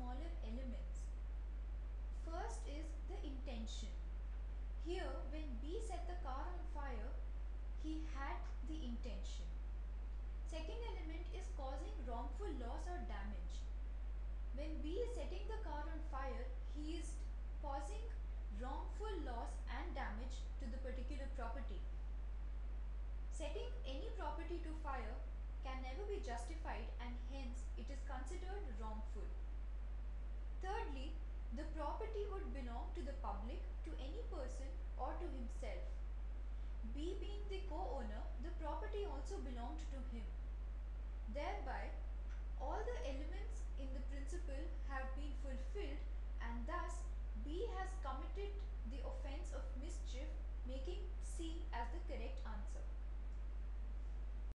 smaller elements. First is the intention. Here, when B set the car on fire, he had the intention. Second element is causing wrongful loss or damage. When B is setting the car on fire, he is causing wrongful loss and damage to the particular property. Setting any property to fire can never be justified and hence it is considered wrongful. Thirdly, the property would belong to the public, to any person or to himself. B being the co-owner, the property also belonged to him. Thereby, all the elements in the principle